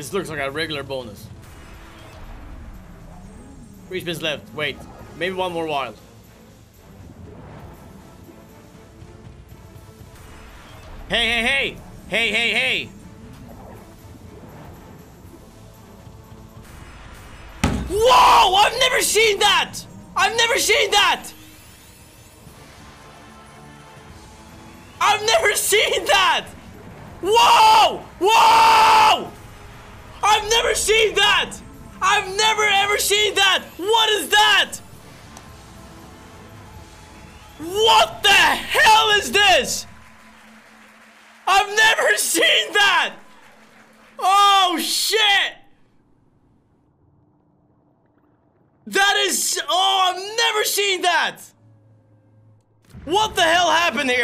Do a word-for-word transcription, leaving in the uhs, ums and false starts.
This looks like a regular bonus. Three spins left. Wait. Maybe one more wild. Hey, hey, hey! Hey, hey, hey! Whoa! I've never seen that! I've never seen that! I've never seen that! Whoa! Whoa! I've never seen that! I've never ever seen that! What is that? What the hell is this? I've never seen that! Oh shit! That is... Oh, I've never seen that! What the hell happened here?